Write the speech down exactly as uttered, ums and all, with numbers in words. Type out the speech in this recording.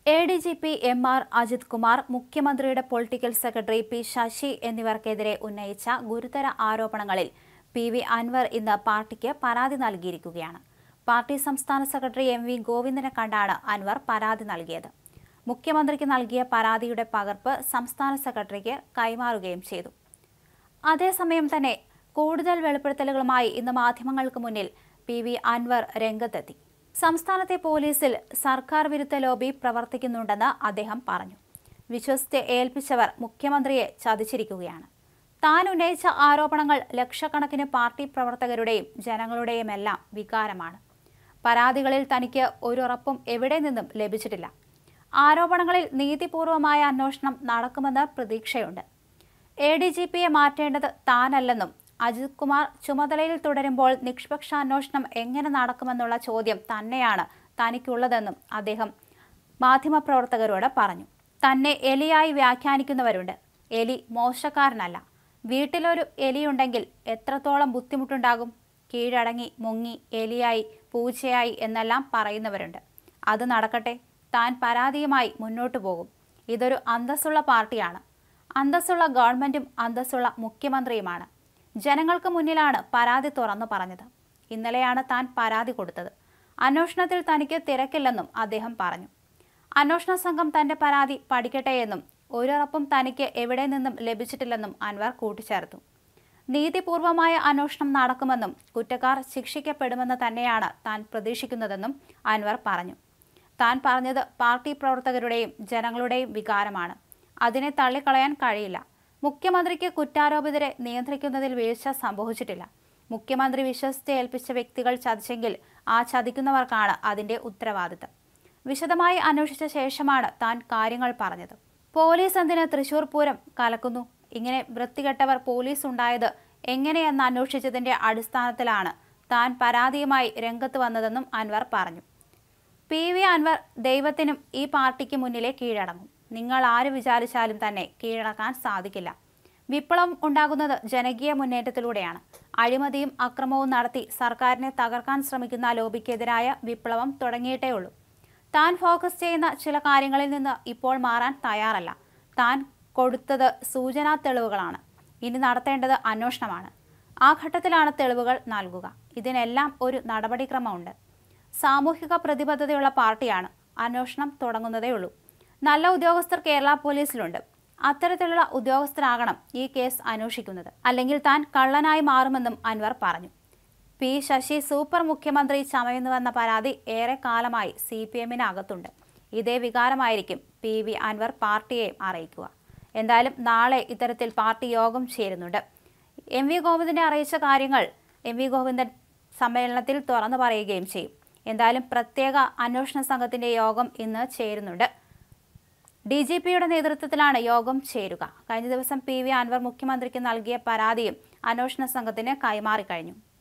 A D G P M R Ajith Kumar, മുഖ്യമന്ത്രിയുടെ political secretary P Sasi എന്നിവർക്കെതിരെ ഉന്നയിച്ച ഗുരുതര ആരോപണങ്ങളിൽ പി വി അൻവർ ഇന്ന് പാർട്ടിക്ക് പരാതി നൽകിയിരിക്കുകയാണ്. പാർട്ടി സംസ്ഥാന സെക്രട്ടറി എം വി ഗോവിന്ദനെ കണ്ടാണ് അൻവർ പരാതി നൽകിയത്. മുഖ്യമന്ത്രിക്ക് നൽകിയ പരാതിയുടെ പകർപ്പ് സംസ്ഥാന സെക്രട്ടറിക്ക് കൈമാറുകയും ചെയ്തു. അതേസമയം തന്നെ കൂടുതൽ വെളിപ്പെടുത്തലുകളുമായി ഇന്ന് മാധ്യമങ്ങൾക്ക് മുന്നിൽ പി വി അൻവർ രംഗത്തെത്തി. സംസ്ഥാനത്തെ പോലീസിൽ സർക്കാർ വിരുദ്ധ ലോബി പ്രവർത്തിക്കുന്നുണ്ടെന്ന് അദ്ദേഹം പറഞ്ഞു. വിശ്വസിച്ച് ഏൽപ്പിച്ചവർ മുഖ്യമന്ത്രിയെ ചതിച്ചിരിക്കുകയാണ്. താൻ ഉന്നയിച്ച ആരോപണങ്ങൾ ലക്ഷക്കണക്കിന് പാർട്ടി പ്രവർത്തകരുടെയും ജനങ്ങളുടെയുമെല്ലാം വികാരമാണ്. പരാതികളിൽ തനിക്ക് ഒരുറപ്പും എവിടെ നിന്നും ലഭിച്ചിട്ടില്ല. ആരോപണങ്ങളിൽ നീതിപൂർവമായ അന്വേഷണം നടക്കുമെന്ന് പ്രതീക്ഷയുണ്ട്. എ ഡി ജി പിയെ മാറ്റേണ്ടത് താനല്ലെന്നും അജിത് കുമാർ ചുമതലയിൽ തുടരുമ്പോൾ നിഷ്പക്ഷ അന്വേഷണം എങ്ങനെ നടക്കുമെന്നുള്ള ചോദ്യം തന്നെയാണ് തനിക്കുള്ളതെന്നും അദ്ദേഹം മാധ്യമപ്രവർത്തകരോട് പറഞ്ഞു. തന്നെ എലിയായി വ്യാഖ്യാനിക്കുന്നവരുണ്ട്. എലി മോശക്കാരനല്ല. വീട്ടിലൊരു എലിയുണ്ടെങ്കിൽ എത്രത്തോളം ബുദ്ധിമുട്ടുണ്ടാകും. കീഴടങ്ങി, മുങ്ങി, എലിയായി, പൂച്ചയായി എന്നെല്ലാം പറയുന്നവരുണ്ട്. അത് നടക്കട്ടെ. താൻ പരാതിയുമായി മുന്നോട്ടു പോകും. ഇതൊരു അന്തസ്സുള്ള പാർട്ടിയാണ്. അന്തസ്സുള്ള ഗവൺമെന്റും അന്തസ്സുള്ള മുഖ്യമന്ത്രിയുമാണ്. ജനങ്ങൾക്ക് മുന്നിലാണ് പരാതി തുറന്നു പറഞ്ഞത്. ഇന്നലെയാണ് താൻ പരാതി കൊടുത്തത്. അന്വേഷണത്തിൽ തനിക്ക് തിരക്കില്ലെന്നും അദ്ദേഹം പറഞ്ഞു. അന്വേഷണ സംഘം തന്റെ പരാതി പഠിക്കട്ടെയെന്നും ഒരുറപ്പും തനിക്ക് എവിടെ നിന്നും ലഭിച്ചിട്ടില്ലെന്നും അൻവർ കൂട്ടിച്ചേർത്തു. നീതിപൂർവമായ അന്വേഷണം നടക്കുമെന്നും കുറ്റക്കാർ ശിക്ഷിക്കപ്പെടുമെന്ന് തന്നെയാണ് താൻ പ്രതീക്ഷിക്കുന്നതെന്നും അൻവർ പറഞ്ഞു. താൻ പറഞ്ഞത് പാർട്ടി പ്രവർത്തകരുടെയും ജനങ്ങളുടെയും വികാരമാണ്. അതിനെ തള്ളിക്കളയാൻ കഴിയില്ല. മുഖ്യമന്ത്രിക്ക് കുറ്റാരോപിതരെ നിയന്ത്രിക്കുന്നതിൽ വീഴ്ച സംഭവിച്ചിട്ടില്ല. മുഖ്യമന്ത്രി വിശ്വസിച്ച് ഏൽപ്പിച്ച വ്യക്തികൾ ചതിച്ചെങ്കിൽ ആ ചതിക്കുന്നവർക്കാണ് അതിന്റെ ഉത്തരവാദിത്തം. വിശദമായി അന്വേഷിച്ച ശേഷമാണ് താൻ കാര്യങ്ങൾ പറഞ്ഞത്. പോലീസ് എന്തിന് തൃശൂർ പൂരം കലക്കുന്നു? ഇങ്ങനെ വൃത്തികെട്ടവർ പോലീസ് ഉണ്ടായത് എങ്ങനെയെന്ന് അന്വേഷിച്ചതിന്റെ അടിസ്ഥാനത്തിലാണ് താൻ പരാതിയുമായി രംഗത്ത് വന്നതെന്നും അൻവർ പറഞ്ഞു. പി വി അൻവർ ദൈവത്തിനും ഈ പാർട്ടിക്ക് മുന്നിലെ കീഴടങ്ങും. നിങ്ങൾ ആര് വിചാരിച്ചാലും തന്നെ കീഴടക്കാൻ സാധിക്കില്ല. വിപ്ലവം ഉണ്ടാകുന്നത് ജനകീയ മുന്നേറ്റത്തിലൂടെയാണ്. അഴിമതിയും അക്രമവും നടത്തി സർക്കാരിനെ തകർക്കാൻ ശ്രമിക്കുന്ന ലോബിക്കെതിരായ വിപ്ലവം തുടങ്ങിയിട്ടേ ഉള്ളൂ. താൻ ഫോക്കസ് ചെയ്യുന്ന ചില കാര്യങ്ങളിൽ നിന്ന് ഇപ്പോൾ മാറാൻ തയ്യാറല്ല. താൻ കൊടുത്തത് സൂചനാ തെളിവുകളാണ്. ഇനി നടത്തേണ്ടത് അന്വേഷണമാണ്. ആ ഘട്ടത്തിലാണ് തെളിവുകൾ നൽകുക. ഇതിനെല്ലാം ഒരു നടപടിക്രമമുണ്ട്. സാമൂഹിക പ്രതിബദ്ധതയുള്ള പാർട്ടിയാണ്. അന്വേഷണം തുടങ്ങുന്നതേയുള്ളൂ. നല്ല ഉദ്യോഗസ്ഥർ കേരള പോലീസിലുണ്ട്. അത്തരത്തിലുള്ള ഉദ്യോഗസ്ഥരാകണം ഈ കേസ് അന്വേഷിക്കുന്നത്. അല്ലെങ്കിൽ താൻ കള്ളനായി മാറുമെന്നും അൻവർ പറഞ്ഞു. പി ശശി സൂപ്പർ മുഖ്യമന്ത്രി ചമയുന്നുവെന്ന പരാതി ഏറെ കാലമായി സി പി എമ്മിന് അകത്തുണ്ട്. ഇതേ വികാരമായിരിക്കും പി വി അൻവർ പാർട്ടിയെ അറിയിക്കുക. എന്തായാലും നാളെ ഇത്തരത്തിൽ പാർട്ടി യോഗം ചേരുന്നുണ്ട്. എം വി ഗോവിന്ദനെ അറിയിച്ച കാര്യങ്ങൾ എം വി ഗോവിന്ദൻ സമ്മേളനത്തിൽ തുറന്നു പറയുകയും ചെയ്യും. എന്തായാലും പ്രത്യേക അന്വേഷണ സംഘത്തിന്റെ യോഗം ഇന്ന് ചേരുന്നുണ്ട്. ഡി ജി പിയുടെ നേതൃത്വത്തിലാണ് യോഗം ചേരുക. കഴിഞ്ഞ ദിവസം പി വി അൻവർ മുഖ്യമന്ത്രിക്ക് നൽകിയ പരാതിയും അന്വേഷണ സംഘത്തിന് കൈമാറിക്കഴിഞ്ഞു.